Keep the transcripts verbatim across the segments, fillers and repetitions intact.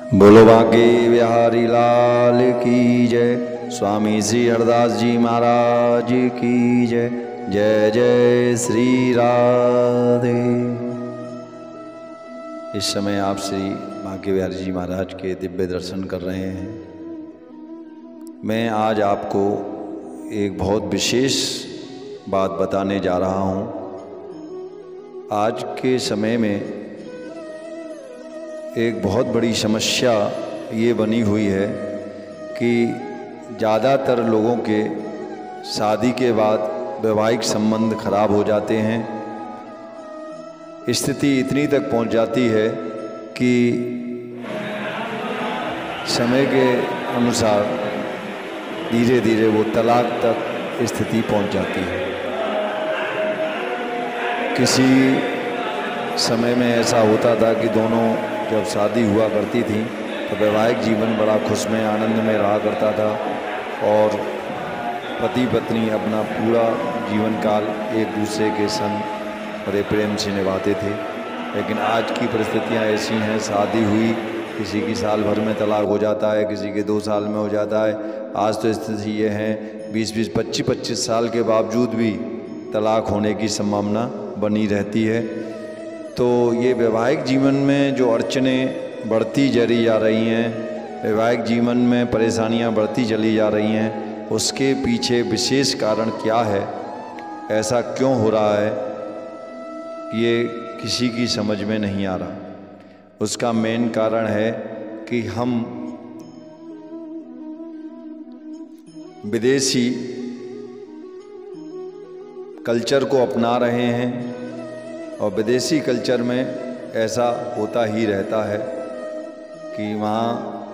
बोलो बांके बिहारी लाल की जय। स्वामी श्री हरदास जी महाराज की जय। जय जय श्री राधे। इस समय आप श्री बांके बिहारी जी महाराज के दिव्य दर्शन कर रहे हैं। मैं आज आपको एक बहुत विशेष बात बताने जा रहा हूँ। आज के समय में एक बहुत बड़ी समस्या ये बनी हुई है कि ज़्यादातर लोगों के शादी के बाद वैवाहिक संबंध खराब हो जाते हैं। स्थिति इतनी तक पहुंच जाती है कि समय के अनुसार धीरे धीरे वो तलाक तक स्थिति पहुंच जाती है। किसी समय में ऐसा होता था कि दोनों जब शादी हुआ करती थी तो वैवाहिक जीवन बड़ा खुशमय आनंद में रहा करता था और पति पत्नी अपना पूरा जीवन काल एक दूसरे के संग बड़े प्रेम से निभाते थे। लेकिन आज की परिस्थितियां ऐसी हैं, शादी हुई, किसी की साल भर में तलाक हो जाता है, किसी के दो साल में हो जाता है। आज तो स्थिति ये है बीस बीस पच्चीस पच्चीस साल के बावजूद भी तलाक होने की संभावना बनी रहती है। तो ये वैवाहिक जीवन में जो अड़चनें बढ़ती चली जा रही हैं, वैवाहिक जीवन में परेशानियां बढ़ती चली जा रही हैं, उसके पीछे विशेष कारण क्या है, ऐसा क्यों हो रहा है, ये किसी की समझ में नहीं आ रहा। उसका मेन कारण है कि हम विदेशी कल्चर को अपना रहे हैं और विदेशी कल्चर में ऐसा होता ही रहता है कि वहाँ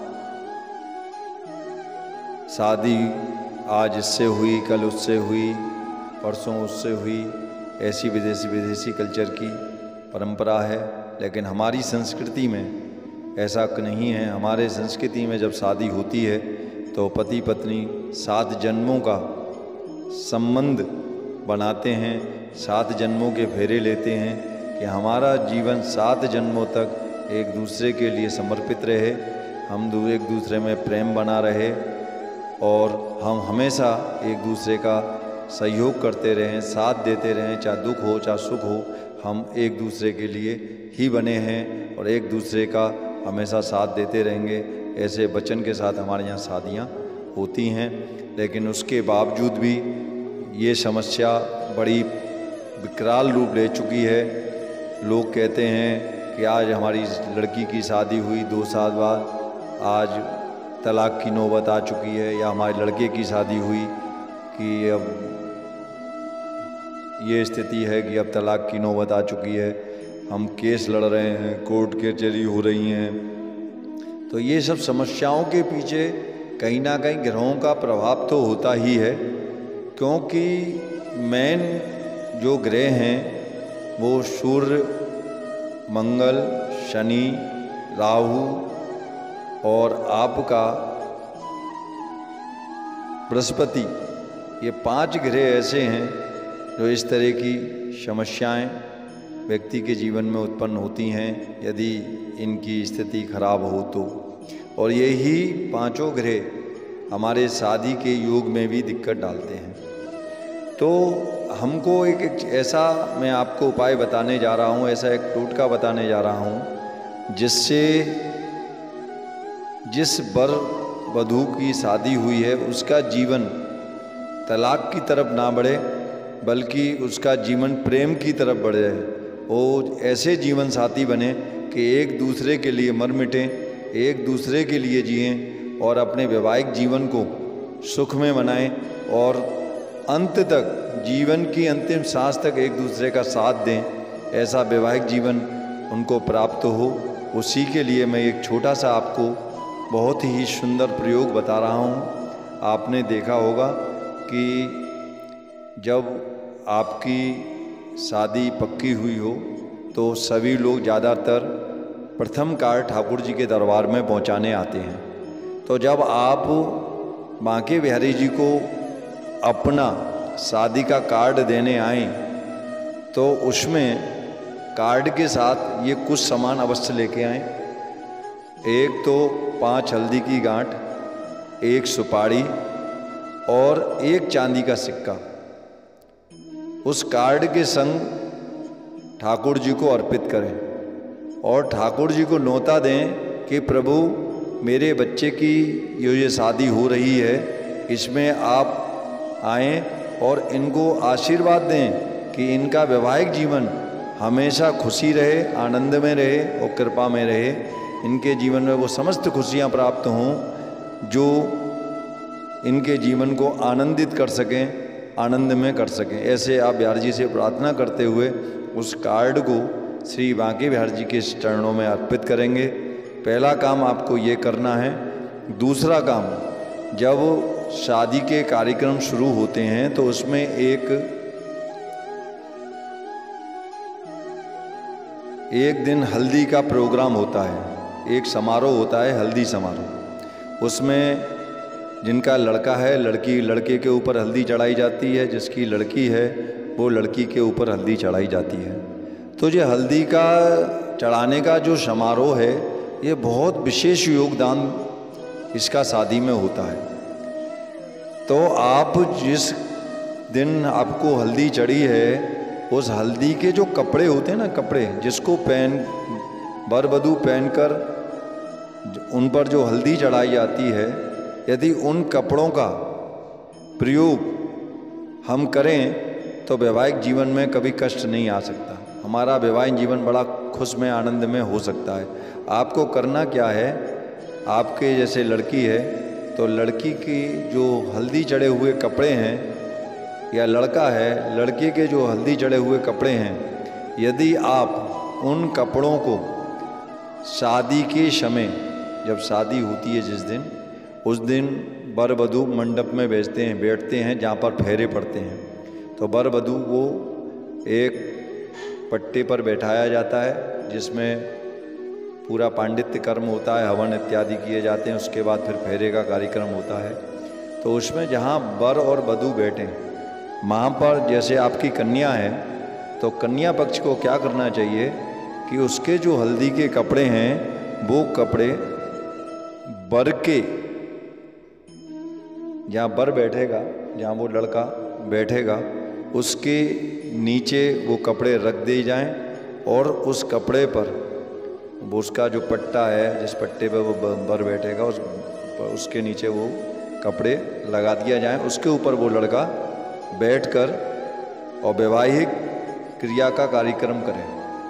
शादी आज इससे हुई, कल उससे हुई, परसों उससे हुई, ऐसी विदेशी विदेशी कल्चर की परंपरा है। लेकिन हमारी संस्कृति में ऐसा नहीं है। हमारे संस्कृति में जब शादी होती है तो पति पत्नी सात जन्मों का संबंध बनाते हैं, सात जन्मों के फेरे लेते हैं कि हमारा जीवन सात जन्मों तक एक दूसरे के लिए समर्पित रहे, हम दो एक दूसरे में प्रेम बना रहे और हम हमेशा एक दूसरे का सहयोग करते रहें, साथ देते रहें, चाहे दुख हो चाहे सुख हो, हम एक दूसरे के लिए ही बने हैं और एक दूसरे का हमेशा साथ देते रहेंगे। ऐसे वचन के साथ हमारे यहाँ शादियाँ होती हैं। लेकिन उसके बावजूद भी ये समस्या बड़ी विकराल रूप ले चुकी है। लोग कहते हैं कि आज हमारी लड़की की शादी हुई, दो साल बाद आज तलाक की नौबत आ चुकी है, या हमारे लड़के की शादी हुई कि अब ये स्थिति है कि अब तलाक की नौबत आ चुकी है, हम केस लड़ रहे हैं, कोर्ट कचहरी हो रही हैं। तो ये सब समस्याओं के पीछे कहीं ना कहीं ग्रहों का प्रभाव तो होता ही है, क्योंकि मेन जो ग्रह हैं वो सूर्य, मंगल, शनि, राहु और आपका बृहस्पति, ये पांच ग्रह ऐसे हैं जो इस तरह की समस्याएं व्यक्ति के जीवन में उत्पन्न होती हैं यदि इनकी स्थिति खराब हो तो। और यही पांचों ग्रह हमारे शादी के योग में भी दिक्कत डालते हैं। तो हमको एक, एक ऐसा मैं आपको उपाय बताने जा रहा हूँ, ऐसा एक टोटका बताने जा रहा हूँ जिससे जिस वर वधू की शादी हुई है उसका जीवन तलाक की तरफ ना बढ़े बल्कि उसका जीवन प्रेम की तरफ बढ़ जाए। वो ऐसे जीवन साथी बने कि एक दूसरे के लिए मर मिटें, एक दूसरे के लिए जिएं और अपने वैवाहिक जीवन को सुख में बनाएं और अंत तक, जीवन की अंतिम सांस तक एक दूसरे का साथ दें। ऐसा वैवाहिक जीवन उनको प्राप्त हो। उसी के लिए मैं एक छोटा सा आपको बहुत ही सुंदर प्रयोग बता रहा हूँ। आपने देखा होगा कि जब आपकी शादी पक्की हुई हो तो सभी लोग ज़्यादातर प्रथम कार्ड ठाकुर जी के दरबार में पहुँचाने आते हैं। तो जब आप बांके बिहारी जी को अपना शादी का कार्ड देने आए तो उसमें कार्ड के साथ ये कुछ सामान अवश्य लेके आएं। एक तो पांच हल्दी की गांठ, एक सुपारी और एक चांदी का सिक्का उस कार्ड के संग ठाकुर जी को अर्पित करें और ठाकुर जी को न्योता दें कि प्रभु मेरे बच्चे की ये ये शादी हो रही है, इसमें आप आएँ और इनको आशीर्वाद दें कि इनका वैवाहिक जीवन हमेशा खुशी रहे, आनंद में रहे और कृपा में रहे। इनके जीवन में वो समस्त खुशियाँ प्राप्त हों जो इनके जीवन को आनंदित कर सकें, आनंद में कर सकें। ऐसे आप बिहार जी से प्रार्थना करते हुए उस कार्ड को श्री बांके बिहार जी के चरणों में अर्पित करेंगे। पहला काम आपको ये करना है। दूसरा काम, जब शादी के कार्यक्रम शुरू होते हैं तो उसमें एक एक दिन हल्दी का प्रोग्राम होता है, एक समारोह होता है, हल्दी समारोह। उसमें जिनका लड़का है, लड़की लड़के के ऊपर हल्दी चढ़ाई जाती है, जिसकी लड़की है वो लड़की के ऊपर हल्दी चढ़ाई जाती है। तो ये हल्दी का चढ़ाने का जो समारोह है ये बहुत विशेष योगदान इसका शादी में होता है। तो आप जिस दिन आपको हल्दी चढ़ी है उस हल्दी के जो कपड़े होते हैं ना, कपड़े जिसको पहन वर वधू पहनकर उन पर जो हल्दी चढ़ाई जाती है, यदि उन कपड़ों का प्रयोग हम करें तो वैवाहिक जीवन में कभी कष्ट नहीं आ सकता। हमारा वैवाहिक जीवन बड़ा खुश में आनंद में हो सकता है। आपको करना क्या है, आपके जैसे लड़की है तो लड़की की जो हल्दी चढ़े हुए कपड़े हैं, या लड़का है लड़के के जो हल्दी चढ़े हुए कपड़े हैं, यदि आप उन कपड़ों को शादी के समय, जब शादी होती है जिस दिन, उस दिन वर वधू मंडप में बैठते हैं बैठते हैं जहाँ पर फेरे पड़ते हैं। तो वर वधू को एक पट्टे पर बैठाया जाता है जिसमें पूरा पांडित्य कर्म होता है, हवन इत्यादि किए जाते हैं। उसके बाद फिर फेरे का कार्यक्रम होता है। तो उसमें जहाँ वर और वधू बैठे वहाँ पर जैसे आपकी कन्या है तो कन्या पक्ष को क्या करना चाहिए कि उसके जो हल्दी के कपड़े हैं वो कपड़े वर के, जहाँ वर बैठेगा, जहाँ वो लड़का बैठेगा, उसके नीचे वो कपड़े रख दिए जाएं और उस कपड़े पर वो उसका जो पट्टा है, जिस पट्टे पे वो वर बैठेगा, उस उसके नीचे वो कपड़े लगा दिया जाए। उसके ऊपर वो लड़का बैठकर और वैवाहिक क्रिया का कार्यक्रम करें।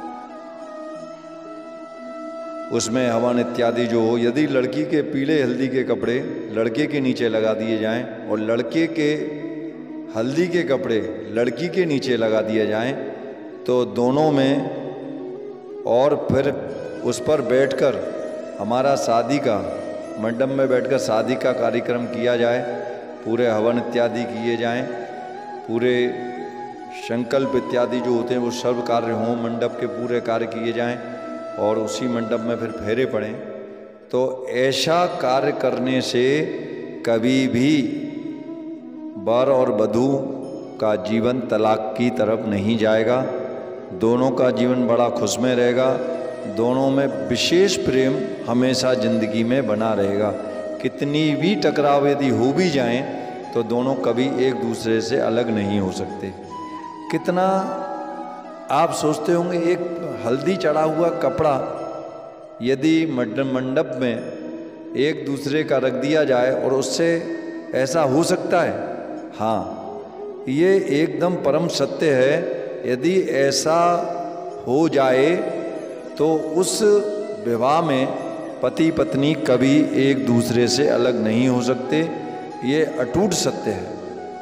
उसमें हवन इत्यादि जो हो, यदि लड़की के पीले हल्दी के कपड़े लड़के के नीचे लगा दिए जाएं और लड़के के हल्दी के कपड़े लड़की के नीचे लगा दिए जाएं तो दोनों में, और फिर उस पर बैठकर हमारा शादी का मंडप में बैठकर शादी का कार्यक्रम किया जाए। पूरे हवन इत्यादि किए जाएं, पूरे संकल्प इत्यादि जो होते हैं वो सर्व कार्य हों, मंडप के पूरे कार्य किए जाएं और उसी मंडप में फिर फेरे पड़ें। तो ऐसा कार्य करने से कभी भी वर और वधू का जीवन तलाक की तरफ नहीं जाएगा। दोनों का जीवन बड़ा खुश में रहेगा, दोनों में विशेष प्रेम हमेशा जिंदगी में बना रहेगा। कितनी भी टकराव यदि हो भी जाएं तो दोनों कभी एक दूसरे से अलग नहीं हो सकते। कितना आप सोचते होंगे, एक हल्दी चढ़ा हुआ कपड़ा यदि मंडप में एक दूसरे का रख दिया जाए और उससे ऐसा हो सकता है? हाँ, ये एकदम परम सत्य है। यदि ऐसा हो जाए तो उस विवाह में पति पत्नी कभी एक दूसरे से अलग नहीं हो सकते। ये अटूट सत्य है।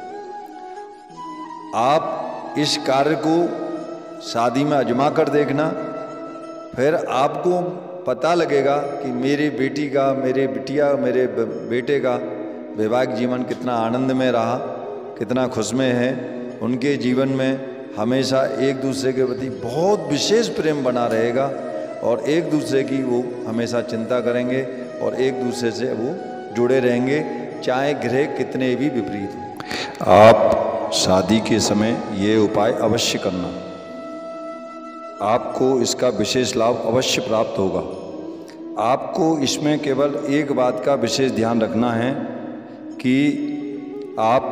आप इस कार्य को शादी में आजमा कर देखना, फिर आपको पता लगेगा कि मेरी बेटी का, मेरे बिटिया, मेरे बेटे का वैवाहिक जीवन कितना आनंद में रहा, कितना खुश में है। उनके जीवन में हमेशा एक दूसरे के प्रति बहुत विशेष प्रेम बना रहेगा और एक दूसरे की वो हमेशा चिंता करेंगे और एक दूसरे से वो जुड़े रहेंगे, चाहे ग्रह कितने भी विपरीत हो। आप शादी के समय ये उपाय अवश्य करना, आपको इसका विशेष लाभ अवश्य प्राप्त होगा। आपको इसमें केवल एक बात का विशेष ध्यान रखना है कि आप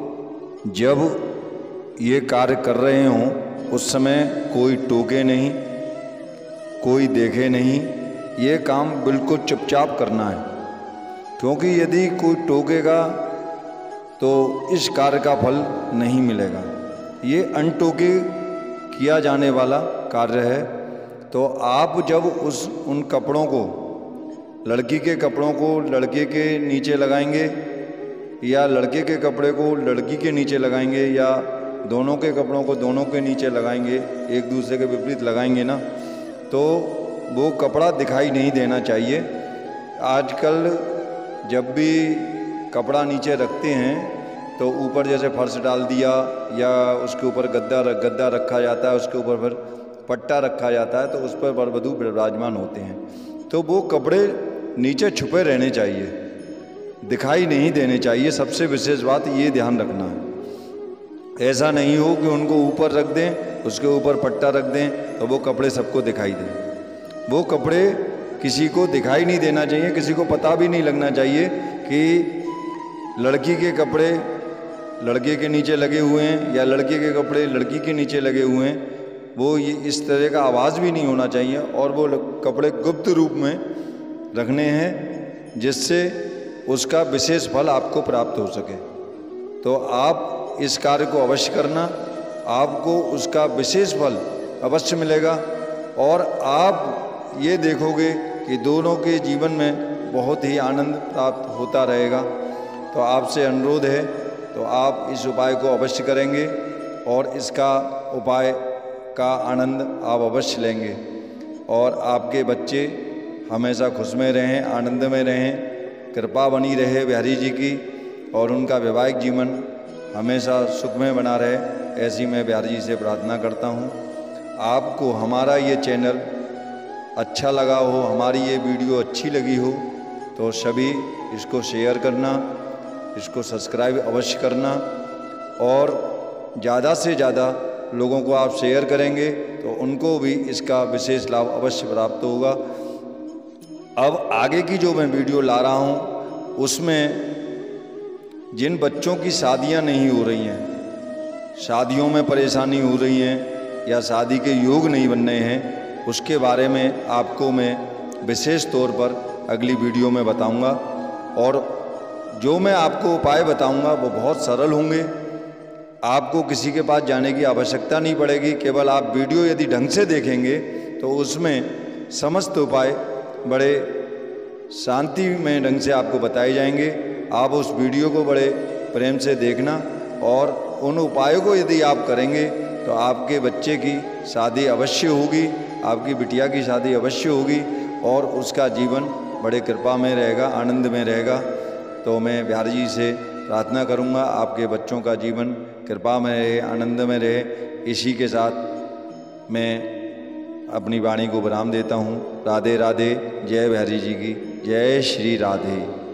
जब ये कार्य कर रहे हों उस समय कोई टोके नहीं, कोई देखे नहीं, ये काम बिल्कुल चुपचाप करना है। क्योंकि यदि कोई टोकेगा तो इस कार्य का फल नहीं मिलेगा। ये अनटोके किया जाने वाला कार्य है। तो आप जब उस उन कपड़ों को, लड़की के कपड़ों को लड़के के नीचे लगाएंगे या लड़के के कपड़े को लड़की के नीचे लगाएंगे या दोनों के कपड़ों को दोनों के नीचे लगाएंगे, एक दूसरे के विपरीत लगाएंगे ना, तो वो कपड़ा दिखाई नहीं देना चाहिए। आजकल जब भी कपड़ा नीचे रखते हैं तो ऊपर जैसे फर्श डाल दिया या उसके ऊपर गद्दा गद्दा रखा जाता है, उसके ऊपर फिर पट्टा रखा जाता है, तो उस पर वर वधू विराजमान होते हैं। तो वो कपड़े नीचे छुपे रहने चाहिए, दिखाई नहीं देने चाहिए। सबसे विशेष बात ये ध्यान रखना है। ऐसा नहीं हो कि उनको ऊपर रख दें, उसके ऊपर पट्टा रख दें तो वो कपड़े सबको दिखाई दें। वो कपड़े किसी को दिखाई नहीं देना चाहिए, किसी को पता भी नहीं लगना चाहिए कि लड़की के कपड़े लड़के के नीचे लगे हुए हैं या लड़के के कपड़े लड़की के नीचे लगे हुए हैं। वो ये इस तरह का आवाज़ भी नहीं होना चाहिए और वो कपड़े गुप्त रूप में रखने हैं जिससे उसका विशेष फल आपको प्राप्त हो सके। तो आप इस कार्य को अवश्य करना, आपको उसका विशेष फल अवश्य मिलेगा और आप ये देखोगे कि दोनों के जीवन में बहुत ही आनंद प्राप्त होता रहेगा। तो आपसे अनुरोध है तो आप इस उपाय को अवश्य करेंगे और इसका उपाय का आनंद आप अवश्य लेंगे और आपके बच्चे हमेशा खुश में रहें, आनंद में रहें, कृपा बनी रहे बिहारी जी की और उनका वैवाहिक जीवन हमेशा सुख में बना रहे, ऐसी मैं बिहारी जी से प्रार्थना करता हूँ। आपको हमारा ये चैनल अच्छा लगा हो, हमारी ये वीडियो अच्छी लगी हो तो सभी इसको शेयर करना, इसको सब्सक्राइब अवश्य करना और ज़्यादा से ज़्यादा लोगों को आप शेयर करेंगे तो उनको भी इसका विशेष लाभ अवश्य प्राप्त होगा। अब आगे की जो मैं वीडियो ला रहा हूँ उसमें जिन बच्चों की शादियाँ नहीं हो रही हैं, शादियों में परेशानी हो रही हैं या शादी के योग नहीं बन रहे हैं, उसके बारे में आपको मैं विशेष तौर पर अगली वीडियो में बताऊंगा। और जो मैं आपको उपाय बताऊंगा वो बहुत सरल होंगे, आपको किसी के पास जाने की आवश्यकता नहीं पड़ेगी। केवल आप वीडियो यदि ढंग से देखेंगे तो उसमें समस्त उपाय बड़े शांति में ढंग से आपको बताए जाएंगे। आप उस वीडियो को बड़े प्रेम से देखना और उन उपायों को यदि आप करेंगे तो आपके बच्चे की शादी अवश्य होगी, आपकी बिटिया की शादी अवश्य होगी और उसका जीवन बड़े कृपा में रहेगा, आनंद में रहेगा। तो मैं बिहारी जी से प्रार्थना करूंगा आपके बच्चों का जीवन कृपा में रहे, आनंद में रहे। इसी के साथ मैं अपनी वाणी को विराम देता हूँ। राधे राधे। जय बिहारी जी की जय। श्री राधे।